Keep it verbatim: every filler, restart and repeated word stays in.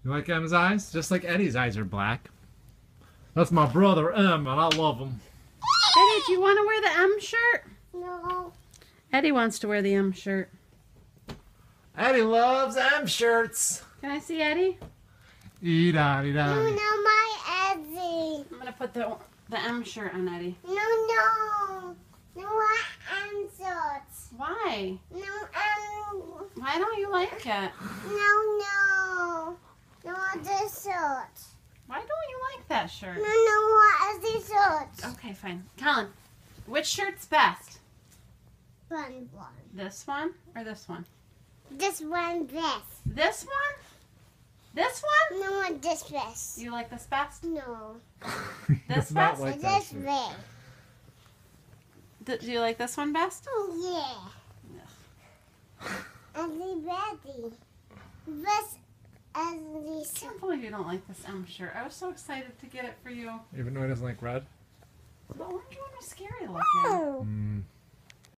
You like M's eyes? Just like Eddie's eyes are black. That's my brother M, and I love him. Eddie, do you want to wear the M shirt? No. Eddie wants to wear the M shirt. Eddie loves M shirts. Can I see Eddie? Ee da dee da. No, no, my Eddie. I'm gonna put the the M shirt on Eddie. No, no. No, I answered. Why? No, um. Why don't you like it? No, no. No, this shirt. Why don't you like that shirt? No, no, what is this shirt? Okay, fine. Colin, which shirt's best? One, one. This one or this one? This one best. This one? This one? No, one this best. You like this best? No. He This does not best? like that This shirt. way. D- do you like this one best? Yeah. Everybody. This is this. I can't believe you don't like this M shirt. I was so excited to get it for you. Even though he doesn't like red? The orange one was scary looking. Oh. Mm.